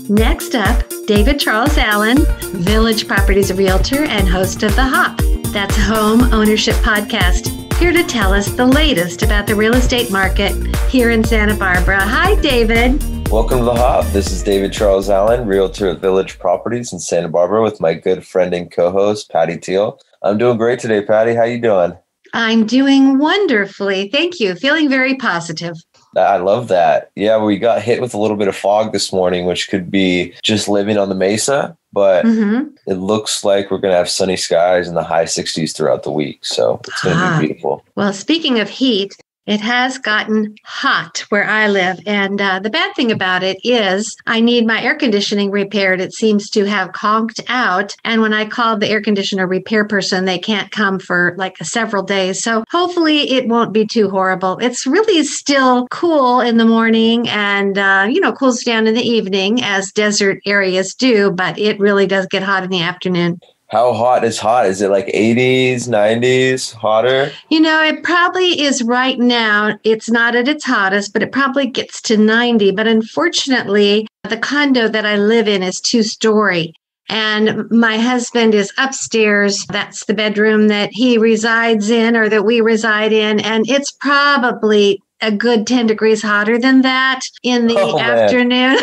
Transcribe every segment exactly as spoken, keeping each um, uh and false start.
Next up, David Charles Allen, Village Properties Realtor and host of The Hop. That's Home Ownership Podcast, here to tell us the latest about the real estate market here in Santa Barbara. Hi, David. Welcome to The Hop. This is David Charles Allen, Realtor at Village Properties in Santa Barbara with my good friend and co-host, Patty Teal. I'm doing great today, Patty. How you doing? I'm doing wonderfully. Thank you. Feeling very positive. I love that. Yeah, we got hit with a little bit of fog this morning, which could be just living on the mesa, but mm-hmm. It looks like we're going to have sunny skies in the high sixties throughout the week. So it's going to ah. be beautiful. Well, speaking of heat, it has gotten hot where I live. And uh, the bad thing about it is I need my air conditioning repaired. It seems to have conked out. And when I called the air conditioner repair person, they can't come for like several days. So hopefully it won't be too horrible. It's really still cool in the morning and, uh, you know, cools down in the evening as desert areas do. But it really does get hot in the afternoon. How hot is hot? Is it like eighties, nineties, hotter? You know, it probably is right now. It's not at its hottest, but it probably gets to ninety. But unfortunately, the condo that I live in is two-story. And my husband is upstairs. That's the bedroom that he resides in or that we reside in. And it's probably a good ten degrees hotter than that in the oh, afternoon.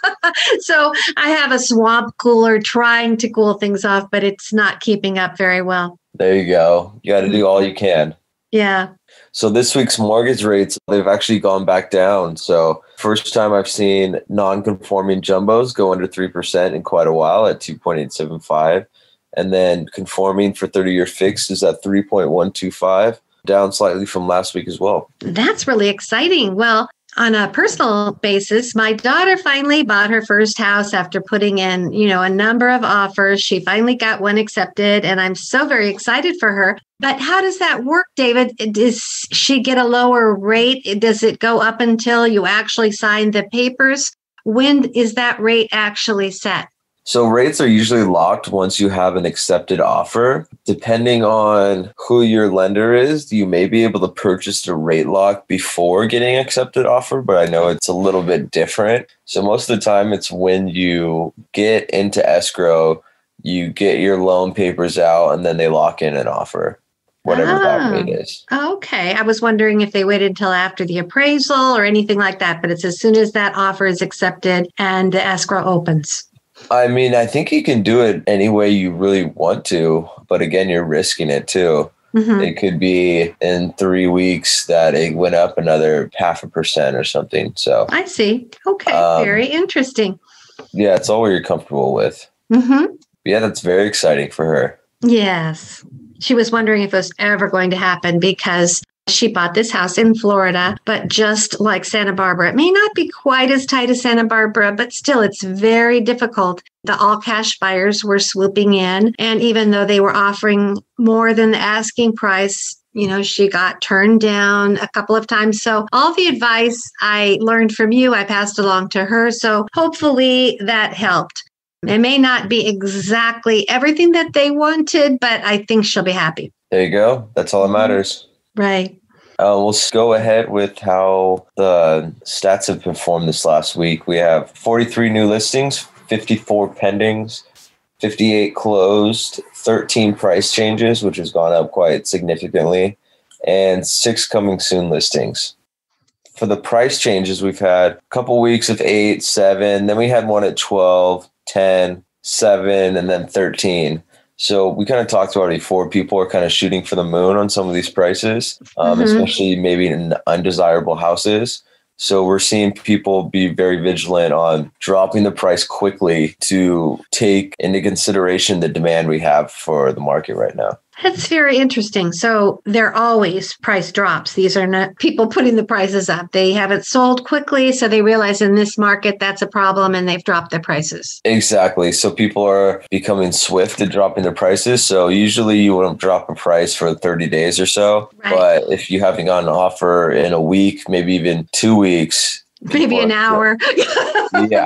So I have a swamp cooler trying to cool things off, but it's not keeping up very well. There you go. You got to do all you can. Yeah. So this week's mortgage rates, they've actually gone back down. So first time I've seen non-conforming jumbos go under three percent in quite a while at two point eight seven five. And then conforming for thirty-year fixed is at three point one two five, down slightly from last week as well. That's really exciting. Well, on a personal basis, my daughter finally bought her first house after putting in, you know, a number of offers. She finally got one accepted, and I'm so very excited for her. But how does that work, David? Does she get a lower rate? Does it go up until you actually sign the papers? When is that rate actually set? So rates are usually locked once you have an accepted offer. Depending on who your lender is, you may be able to purchase the rate lock before getting accepted offer, but I know it's a little bit different. So most of the time it's when you get into escrow, you get your loan papers out, and then they lock in an offer, whatever oh, that rate is. Okay. I was wondering if they waited until after the appraisal or anything like that, but it's as soon as that offer is accepted and the escrow opens. I mean, I think you can do it any way you really want to, but again, you're risking it too. Mm-hmm. It could be in three weeks that it went up another half a percent or something. So I see. Okay. Um, very interesting. Yeah, it's all what you're comfortable with. Mm-hmm. Yeah, that's very exciting for her. Yes. She was wondering if it was ever going to happen because she bought this house in Florida, but just like Santa Barbara, it may not be quite as tight as Santa Barbara, but still it's very difficult. The all cash buyers were swooping in. And even though they were offering more than the asking price, you know, she got turned down a couple of times. So all the advice I learned from you, I passed along to her. So hopefully that helped. It may not be exactly everything that they wanted, but I think she'll be happy. There you go. That's all that matters. Right. Uh, we'll go ahead with how the stats have performed this last week. We have forty-three new listings, fifty-four pendings, fifty-eight closed, thirteen price changes, which has gone up quite significantly, and six coming soon listings. For the price changes, we've had a couple weeks of eight, seven, then we had one at twelve, ten, seven, and then thirteen. So we kind of talked about it before. People are kind of shooting for the moon on some of these prices, um, mm-hmm. especially maybe in undesirable houses. So we're seeing people be very vigilant on dropping the price quickly to take into consideration the demand we have for the market right now. That's very interesting. So there are always price drops. These are not people putting the prices up. They haven't sold quickly, so they realize in this market that's a problem and they've dropped their prices. Exactly. So people are becoming swift at dropping their prices. So usually you wouldn't drop a price for thirty days or so. Right. But if you haven't gotten an offer in a week, maybe even two weeks, maybe an hour. Yeah,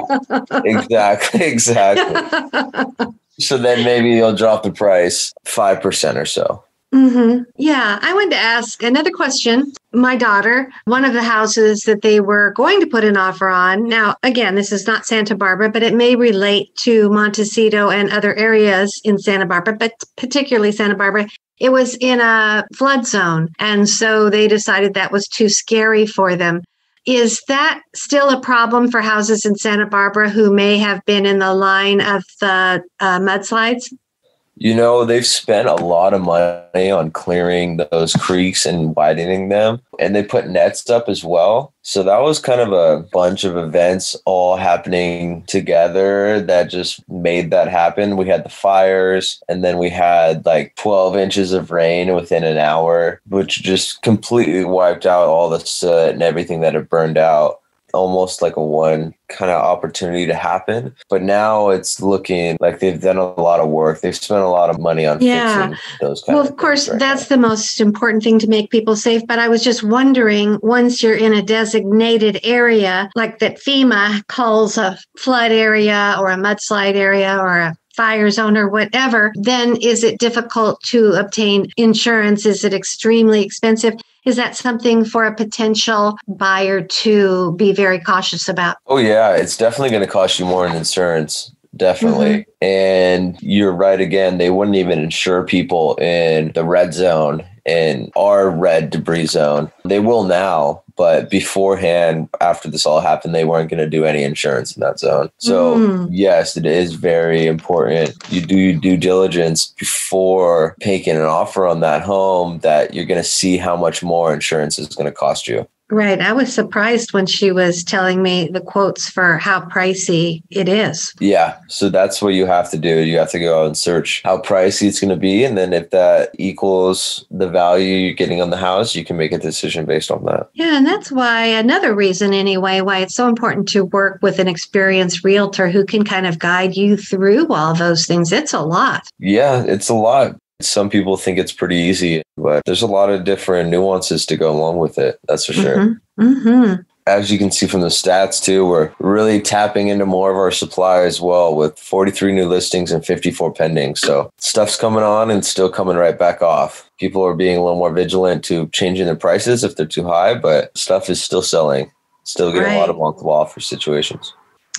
exactly. Exactly. So then maybe you'll drop the price five percent or so. Mm-hmm. Yeah. I wanted to ask another question. My daughter, one of the houses that they were going to put an offer on. Now, again, this is not Santa Barbara, but it may relate to Montecito and other areas in Santa Barbara, but particularly Santa Barbara. It was in a flood zone. And so they decided that was too scary for them. Is that still a problem for houses in Santa Barbara who may have been in the line of the uh, mudslides? You know, they've spent a lot of money on clearing those creeks and widening them, and they put nets up as well. So that was kind of a bunch of events all happening together that just made that happen. We had the fires, and then we had like twelve inches of rain within an hour, which just completely wiped out all the soot and everything that had burned out. Almost like a one kind of opportunity to happen. But now it's looking like they've done a lot of work. They've spent a lot of money on yeah. fixing those kind well, of of course, right that's now. the most important thing to make people safe. But I was just wondering, once you're in a designated area, like that FEMA calls a flood area or a mudslide area or a fire zone or whatever, then is it difficult to obtain insurance? Is it extremely expensive? Is that something for a potential buyer to be very cautious about? Oh, yeah. It's definitely going to cost you more in insurance. Definitely. Mm-hmm. And you're right again. They wouldn't even insure people in the red zone, in our red debris zone. They will now, but beforehand, after this all happened, they weren't going to do any insurance in that zone. So mm. yes, it is very important. You do your due diligence before making an offer on that home, that you're going to see how much more insurance is going to cost you. Right. I was surprised when she was telling me the quotes for how pricey it is. Yeah. So that's what you have to do. You have to go out and search how pricey it's going to be. And then if that equals the value you're getting on the house, you can make a decision based on that. Yeah. And that's why another reason anyway, why it's so important to work with an experienced realtor who can kind of guide you through all those things. It's a lot. Yeah, it's a lot. Some people think it's pretty easy, but there's a lot of different nuances to go along with it. That's for sure. Mm-hmm. Mm-hmm. As you can see from the stats too, we're really tapping into more of our supply as well, with forty-three new listings and fifty-four pending. So stuff's coming on and still coming right back off. People are being a little more vigilant to changing their prices if they're too high, but stuff is still selling. Still getting right. a lot of multiple offer situations.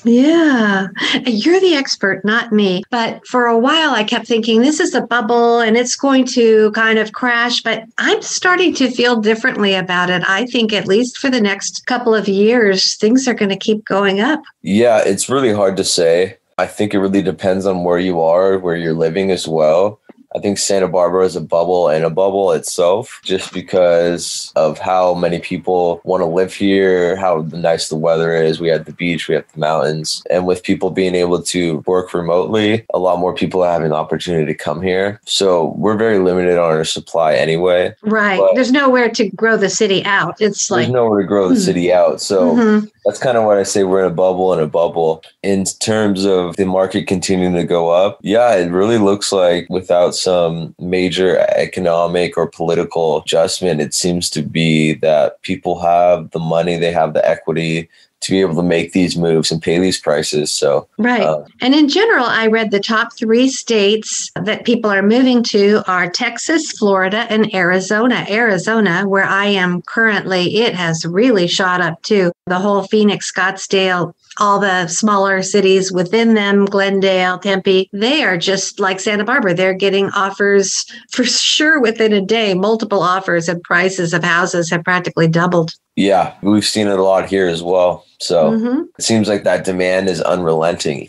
Yeah, you're the expert, not me. But for a while, I kept thinking this is a bubble and it's going to kind of crash. But I'm starting to feel differently about it. I think at least for the next couple of years, things are going to keep going up. Yeah, it's really hard to say. I think it really depends on where you are, where you're living as well. I think Santa Barbara is a bubble and a bubble itself, just because of how many people want to live here, how nice the weather is. We have the beach, we have the mountains. And with people being able to work remotely, a lot more people are having the opportunity to come here. So we're very limited on our supply anyway. Right. But there's nowhere to grow the city out. It's like there's nowhere to grow the hmm. city out. So mm-hmm. that's kind of what I say. We're in a bubble and a bubble. In terms of the market continuing to go up, yeah, it really looks like without some major economic or political adjustment, it seems to be that people have the money, they have the equity to be able to make these moves and pay these prices. So right. Uh, and in general, I read the top three states that people are moving to are Texas, Florida, and Arizona. Arizona, where I am currently, it has really shot up too. The whole Phoenix, Scottsdale, all the smaller cities within them, Glendale, Tempe, they are just like Santa Barbara. They're getting offers for sure within a day. Multiple offers and prices of houses have practically doubled. Yeah, we've seen it a lot here as well. So mm-hmm. it seems like that demand is unrelenting.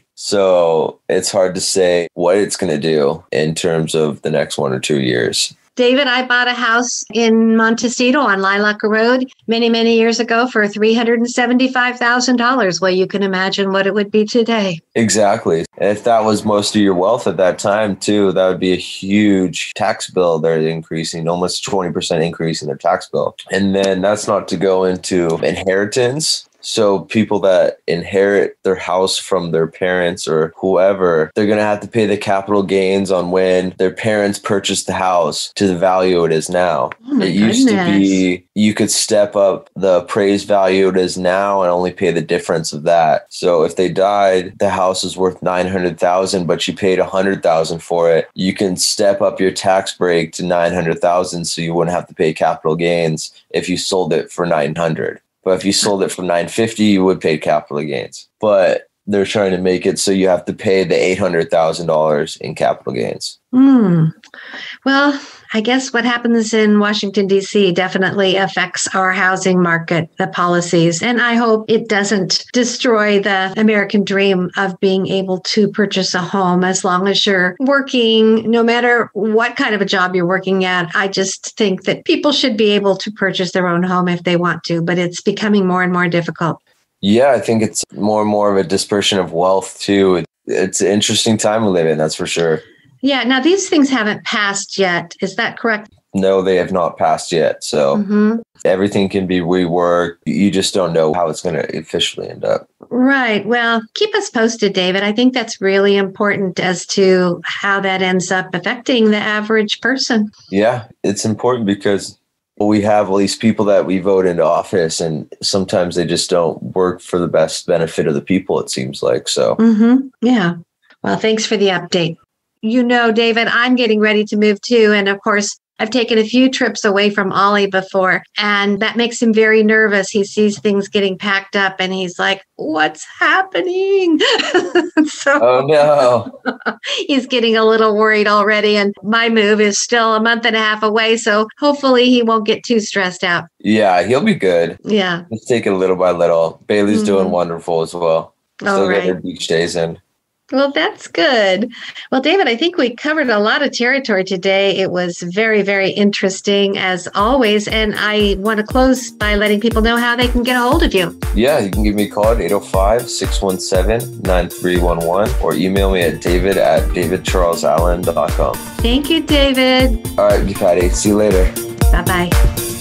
So it's hard to say what it's going to do in terms of the next one or two years. David, I bought a house in Montecito on Lilac Road many, many years ago for three hundred seventy-five thousand dollars. Well, you can imagine what it would be today. Exactly. And if that was most of your wealth at that time, too, that would be a huge tax bill they're increasing, almost twenty percent increase in their tax bill. And then that's not to go into inheritance. So people that inherit their house from their parents or whoever, they're going to have to pay the capital gains on when their parents purchased the house to the value it is now. Oh my it used goodness. to be you could step up the appraised value it is now and only pay the difference of that. So if they died, the house is worth nine hundred thousand dollars, but you paid one hundred thousand dollars for it, you can step up your tax break to nine hundred thousand dollars so you wouldn't have to pay capital gains if you sold it for nine hundred thousand dollars. But if you sold it for nine hundred fifty dollars, you would pay capital gains. But they're trying to make it so you have to pay the eight hundred thousand dollars in capital gains. Hmm. Well, I guess what happens in Washington, D C definitely affects our housing market, the policies. And I hope it doesn't destroy the American dream of being able to purchase a home as long as you're working, no matter what kind of a job you're working at. I just think that people should be able to purchase their own home if they want to, but it's becoming more and more difficult. Yeah, I think it's more and more of a dispersion of wealth, too. It's an interesting time we live in, that's for sure. Yeah. Now, these things haven't passed yet. Is that correct? No, they have not passed yet. So mm-hmm. everything can be reworked. You just don't know how it's going to officially end up. Right. Well, keep us posted, David. I think that's really important as to how that ends up affecting the average person. Yeah, it's important because we have all these people that we vote into office, and sometimes they just don't work for the best benefit of the people, it seems like. So, mm-hmm. Yeah. Well, thanks for the update. You know, David, I'm getting ready to move too. And of course, I've taken a few trips away from Ollie before, and that makes him very nervous. He sees things getting packed up and he's like, what's happening? so oh, no. He's getting a little worried already. And my move is still a month and a half away. So hopefully he won't get too stressed out. Yeah, he'll be good. Yeah. Let's take it little by little. Bailey's mm-hmm. doing wonderful as well. Still right. getting her beach days in. Well, that's good. Well, David, I think we covered a lot of territory today. It was very, very interesting as always. And I want to close by letting people know how they can get a hold of you. Yeah, you can give me a call at eight oh five, six one seven, nine three one one or email me at david at david charles allen dot com. Thank you, David. All right, Patty. See you later. Bye-bye.